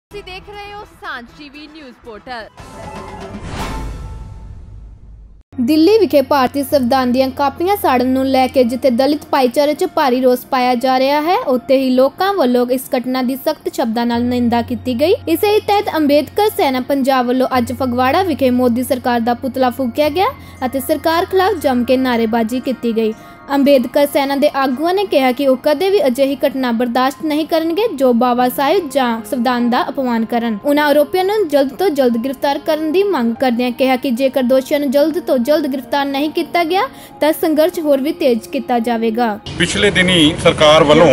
ਤੁਸੀਂ ਦੇਖ ਰਹੇ ਹੋ ਸਾਂਝ ਟੀਵੀ ਨਿਊਜ਼ ਪੋਰਟਲ। ਦਿੱਲੀ ਵਿਖੇ ਭਾਰਤੀ ਸੰਵਿਧਾਨ ਦੀਆਂ ਕਾਪੀਆਂ ਸਾੜਨ ਨੂੰ ਲੈ ਕੇ ਜਿੱਥੇ ਦਲਿਤ ਭਾਈਚਾਰੇ 'ਚ ਭਾਰੀ ਰੋਸ ਪਾਇਆ ਜਾ ਰਿਹਾ ਹੈ, ਉੱਥੇ ਹੀ ਲੋਕਾਂ ਵੱਲੋਂ ਇਸ ਘਟਨਾ ਦੀ ਸਖਤ ਸ਼ਬਦਾਂ ਨਾਲ ਨਿੰਦਾ ਕੀਤੀ ਗਈ। ਇਸੇ ਹੀ ਤਹਿਤ ਅੰਬੇਦਕਰ ਸੈਨਾ ਪੰਜਾਬ ਵੱਲੋਂ ਅੱਜ ਫਗਵਾੜਾ ਵਿਖੇ ਮੋਦੀ ਸਰਕਾਰ ਦਾ ਪੁਤਲਾ ਫੂਕਿਆ ਗਿਆ ਅਤੇ ਸਰਕਾਰ ਖਿਲਾਫ ਜੰਮ ਕੇ ਨਾਅਰੇਬਾਜ਼ੀ ਕੀਤੀ ਗਈ। ਅੰਬੇਦਕਰ ਸੈਨਾ ਦੇ ਆਗੂਆਂ ਨੇ ਕਿਹਾ ਕਿ ਉਹ ਕਦੇ ਵੀ ਅਜਿਹੀ ਘਟਨਾ ਬਰਦਾਸ਼ਤ ਨਹੀਂ ਕਰਨਗੇ ਜੋ ਬਾਬਾ ਸਾਹਿਬ ਜਾਂ ਸੰਵਿਧਾਨ ਦਾ ਅਪਮਾਨ ਕਰਨ। ਉਨ੍ਹਾਂ ਆਰੋਪੀਆਂ ਨੂੰ ਜਲਦ ਤੋਂ ਜਲਦ ਗ੍ਰਿਫਤਾਰ ਕਰਨ ਦੀ ਮੰਗ ਕਰਦਿਆਂ ਕਿਹਾ ਕਿ ਜੇਕਰ ਦੋਸ਼ੀਆਂ ਨੂੰ ਜਲਦ ਤੋਂ ਜਲਦ ਗ੍ਰਿਫਤਾਰ ਨਹੀਂ ਕੀਤਾ ਗਿਆ ਤਾਂ ਸੰਘਰਸ਼ ਹੋਰ ਵੀ ਤੇਜ਼ ਕੀਤਾ ਜਾਵੇਗਾ। ਪਿਛਲੇ ਦਿਨੀ ਸਰਕਾਰ ਵੱਲੋਂ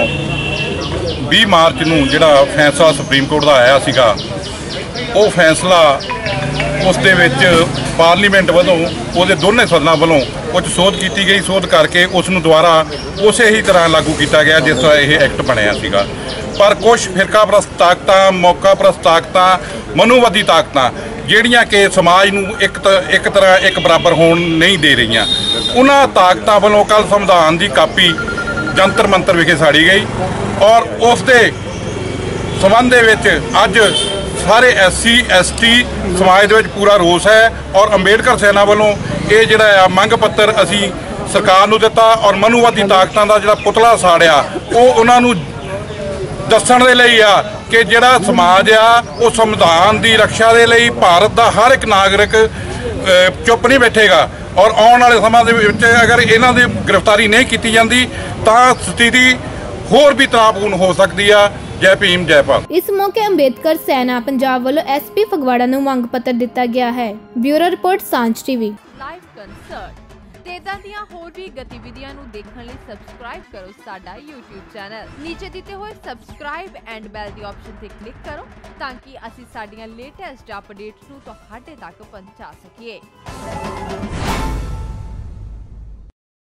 20 ਮਾਰਚ ਨੂੰ ਜਿਹੜਾ ਫੈਸਲਾ ਸੁਪਰੀਮ ਕੋਰਟ ਦਾ ਆਇਆ ਸੀਗਾ, ਉਹ ਫੈਸਲਾ ਉਸ ਦੇ ਵਿੱਚ ਪਾਰਲੀਮੈਂਟ ਵੱਲੋਂ ਉਹਦੇ ਦੋਨੇ ਸਦਨਾਂ ਵੱਲੋਂ ਕੁਝ ਸੋਧ ਕੀਤੀ ਗਈ। ਸੋਧ ਕਰਕੇ ਉਸ ਨੂੰ ਦੁਬਾਰਾ ਉਸੇ ਹੀ ਤਰ੍ਹਾਂ ਲਾਗੂ ਕੀਤਾ ਗਿਆ ਜਿਸ ਤਰ੍ਹਾਂ ਇਹ ਐਕਟ ਬਣਿਆ ਸੀਗਾ। ਪਰ ਕੁਝ ਫਿਰਕਾਪ੍ਰਸਤ ਤਾਕਤਾਂ, ਮੌਕਾਪ੍ਰਸਤ ਤਾਕਤਾਂ, ਮਨੂਵਾਦੀ ਤਾਕਤਾਂ ਜਿਹੜੀਆਂ ਕਿ ਸਮਾਜ ਨੂੰ ਇੱਕ ਬਰਾਬਰ ਹੋਣ ਨਹੀਂ ਦੇ ਰਹੀਆਂ, ਉਹਨਾਂ ਤਾਕਤਾਂ ਵੱਲੋਂ ਕੱਲ੍ਹ ਸੰਵਿਧਾਨ ਦੀ ਕਾਪੀ ਜੰਤਰ ਮੰਤਰ ਵਿਖੇ ਸਾੜੀ ਗਈ ਔਰ ਉਸ ਦੇ ਸੰਬੰਧ ਦੇ ਵਿੱਚ ਅੱਜ ਸਾਰੇ SC ST ਸਮਾਜ ਦੇ ਵਿੱਚ ਪੂਰਾ ਰੋਸ ਹੈ ਔਰ ਅੰਬੇਡਕਰ ਸੈਨਾ ਵੱਲੋਂ ਇਹ ਜਿਹੜਾ ਆ ਮੰਗ ਪੱਤਰ ਅਸੀਂ ਸਰਕਾਰ ਨੂੰ ਦਿੱਤਾ ਔਰ ਮਨੂਵਾਦੀ ਤਾਕਤਾਂ ਦਾ ਜਿਹੜਾ ਪੁਤਲਾ ਸਾੜਿਆ ਉਹ ਉਹਨਾਂ ਨੂੰ ਦੱਸਣ ਦੇ ਲਈ ਆ ਕਿ ਜਿਹੜਾ ਸਮਾਜ ਆ ਉਹ ਸੰਵਿਧਾਨ ਦੀ ਰੱਖਿਆ ਦੇ ਲਈ ਭਾਰਤ ਦਾ ਹਰ ਇੱਕ ਨਾਗਰਿਕ ਚੁੱਪ ਨਹੀਂ ਬੈਠੇਗਾ ਔਰ ਆਉਣ ਵਾਲੇ ਸਮਾਂ ਦੇ ਵਿੱਚ ਅਗਰ ਇਹਨਾਂ ਦੀ ਗ੍ਰਿਫਤਾਰੀ ਨਹੀਂ ਕੀਤੀ ਜਾਂਦੀ ਤਾਂ ਸਥਿਤੀ ਹੋਰ ਵੀ ਤਣਾਅਪੂਰਨ ਹੋ ਸਕਦੀ ਆ। ਜੈ ਭੀਮ ਜੈ ਭਾਰਤ। ਇਸ ਮੌਕੇ ਅੰਬੇਦਕਰ ਸੈਨਾ ਪੰਜਾਬ ਵੱਲੋਂ SP ਫਗਵਾੜਾ ਨੂੰ ਮੰਗ ਪੱਤਰ ਦਿੱਤਾ ਗਿਆ ਹੈ। Bureau report Sanjh TV. Live concert ਤੇ ਇਦਾਂ ਦੀਆਂ ਹੋਰ ਵੀ ਗਤੀਵਿਧੀਆਂ ਨੂੰ ਦੇਖਣ ਲਈ ਸਬਸਕ੍ਰਾਈਬ ਕਰੋ ਸਾਡਾ YouTube ਚੈਨਲ। ਨੀਚੇ ਦਿੱਤੇ ਹੋਏ ਸਬਸਕ੍ਰਾਈਬ ਐਂਡ ਬੈਲ ਦੀ ਆਪਸ਼ਨ ਤੇ ਕਲਿੱਕ ਕਰੋ ਤਾਂ ਕਿ ਅਸੀਂ ਸਾਡੀਆਂ ਲੇਟੈਸਟ ਅਪਡੇਟਸ ਨੂੰ ਤੁਹਾਡੇ ਤੱਕ ਪਹੁੰਚਾ ਸਕੀਏ।